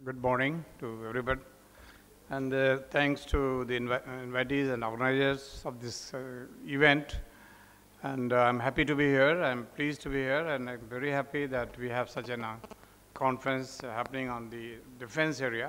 Good morning to everybody, and thanks to the invitees and organizers of this event. And I'm happy to be here. I'm pleased to be here, and I'm very happy that we have such a conference happening on the defense area.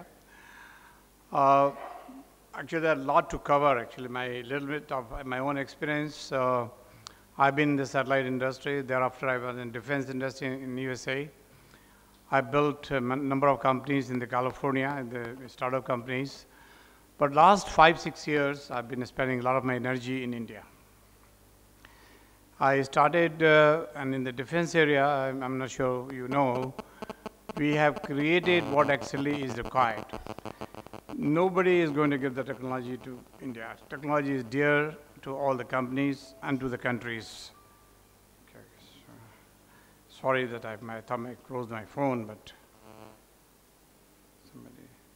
Actually, there's a lot to cover. Actually, my little bit of my own experience. I've been in the satellite industry. Thereafter, I was in defense industry in USA. I built a number of companies in California, the startup companies. But last 5-6 years, I've been spending a lot of my energy in India. I started, and in the defense area, I'm not sure you know, we have created what actually is required. Nobody is going to give the technology to India. Technology is dear to all the companies and to the countries. Okay, so sorry that I thought I closed my phone, but somebody.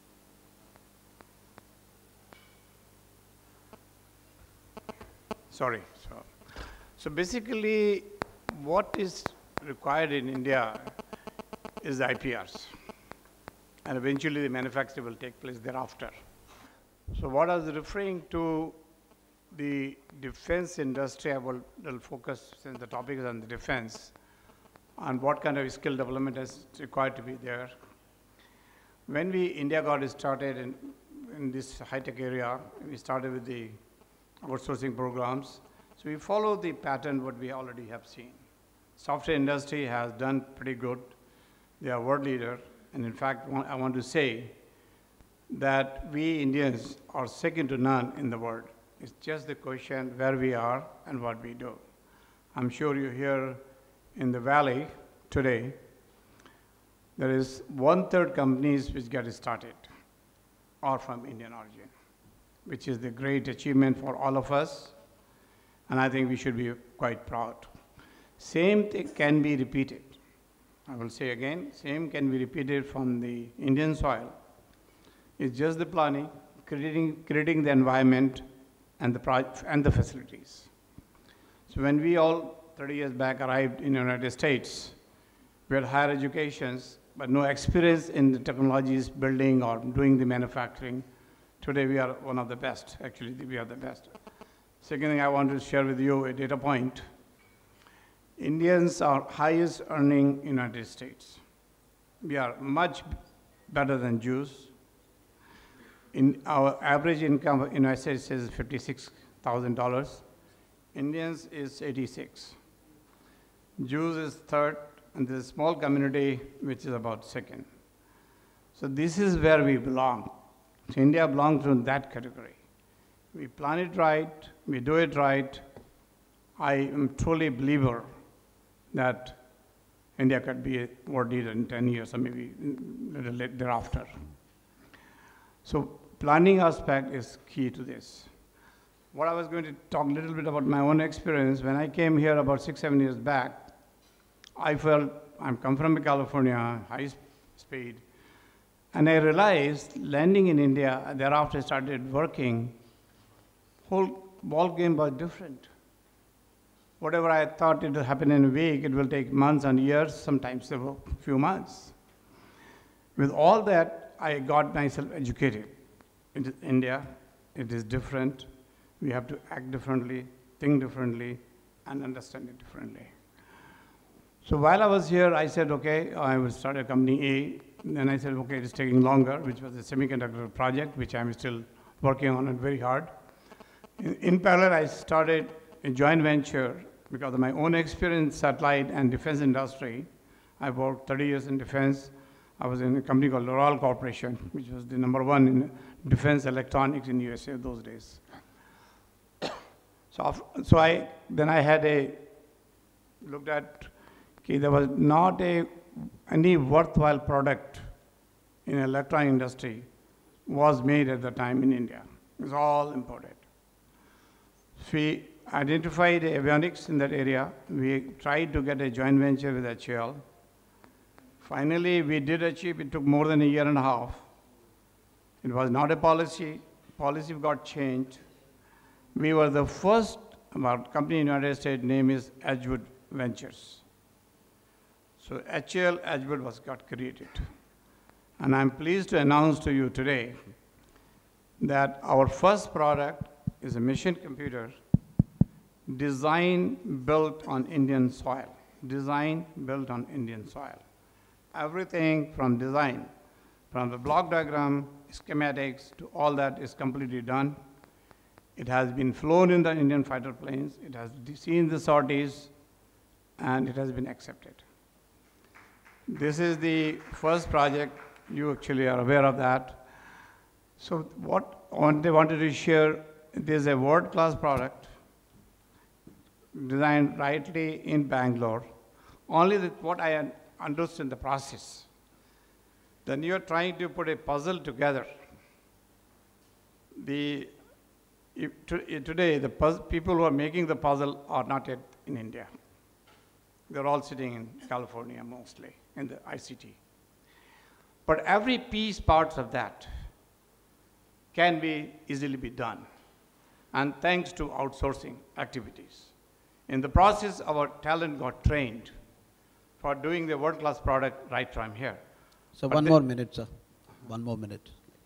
Sorry. So basically, what is required in India is the IPRs. And eventually the manufacture will take place thereafter. So what I was referring to the defense industry, I will focus, since the topic is on the defense, on what kind of skill development is required to be there. When India got started in this high-tech area, we started with the outsourcing programs. So we follow the pattern what we already have seen. Software industry has done pretty good. They are world leader. And in fact, I want to say that we Indians are second to none in the world. It's just the question where we are and what we do. I'm sure you hear in the Valley today, there is 1/3 companies which get started are from Indian origin, which is the great achievement for all of us. And I think we should be quite proud. Same thing can be repeated. I will say again, same can be repeated from the Indian soil. It's just the planning, creating the environment and the facilities. So when we all 30 years back arrived in the United States, we had higher educations, but no experience in the technologies building or doing the manufacturing. Today we are one of the best. Actually, we are the best. Second thing I want to share with you a data point. Indians are highest earning in United States. We are much better than Jews. In our average income in United States is $56,000. Indians is 86. Jews is third, and there's a small community which is about second. So this is where we belong. So India belongs to that category. We plan it right, we do it right. I am truly a believer that India could be a world leader in 10 years or maybe thereafter. So planning aspect is key to this. What I was going to talk a little bit about my own experience. When I came here about 6-7 years back, I felt, I come from California, high speed, and I realized landing in India, thereafter I started working, whole ball game was different. Whatever I thought it would happen in a week, it will take months and years, sometimes a few months. With all that, I got myself educated. In India, it is different. We have to act differently, think differently, and understand it differently. So while I was here, I said, okay, I will start a company A. Then I said, okay, it's taking longer, which was a semiconductor project, which I'm still working on it very hard. In parallel, I started a joint venture because of my own experience in satellite and defense industry. I worked 30 years in defense. I was in a company called Loral Corporation, which was the #1 in defense electronics in USA those days. So I looked at, okay, there was not any worthwhile product in the electronic industry was made at the time in India. It was all imported. We identified avionics in that area. We tried to get a joint venture with HAL. Finally, we did achieve. It took more than a year and a half. It was not a policy. Policy got changed. We were the first company in the United States, name is Edgewood Ventures. So HAL Edgewood got created. And I'm pleased to announce to you today that our first product is a mission computer designed, built on Indian soil. Design built on Indian soil. Everything from design, from the block diagram, schematics, to all that is completely done. It has been flown in the Indian fighter planes, it has seen the sorties, and it has been accepted. This is the first project. You actually are aware of that. So what they wanted to share, there's a world-class product designed rightly in Bangalore. Only what I understood in the process, then you're trying to put a puzzle together. Today, the people who are making the puzzle are not yet in India. They're all sitting in California mostly, in the ICT. But every piece, parts of that, can easily be done, and thanks to outsourcing activities. In the process, our talent got trained for doing the world-class product right from here. So one more minute, sir. One more minute.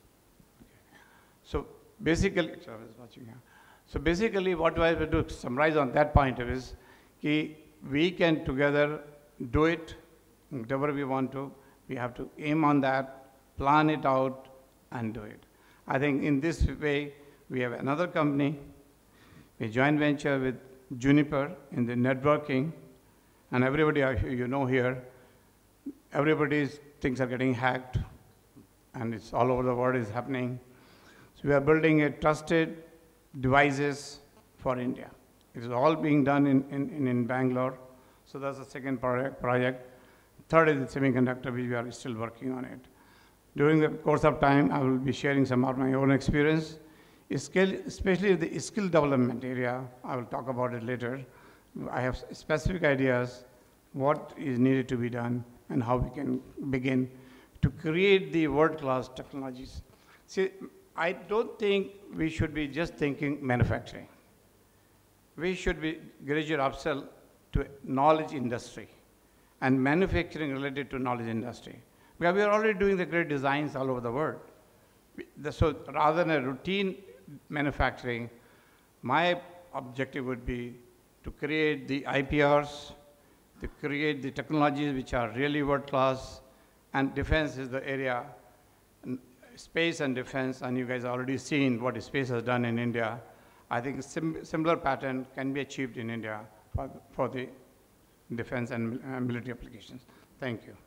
So basically, I was watching here. So basically, what do I have to do to summarize on that point is, we can together do it, whatever we want to. We have to aim on that, plan it out, and do it. I think in this way, we have another company, a joint venture with Juniper in the networking, and everybody you know here, everybody's things are getting hacked, and it's all over the world is happening. So we are building a trusted devices for India. It is all being done in Bangalore. So that's the second project. Third is the semiconductor, which we are still working on it. During the course of time, I will be sharing some of my own experience, especially the skill development area. I will talk about it later. I have specific ideas, what is needed to be done, and how we can begin to create the world-class technologies. See, I don't think we should be just thinking manufacturing. We should be graduate upsell to knowledge industry and manufacturing related to knowledge industry. Because we are already doing the great designs all over the world. So rather than a routine manufacturing, my objective would be to create the IPRs, to create the technologies which are really world-class, and defense is the area, space and defense, and you guys have already seen what space has done in India. I think similar pattern can be achieved in India for the defense and military applications. Thank you.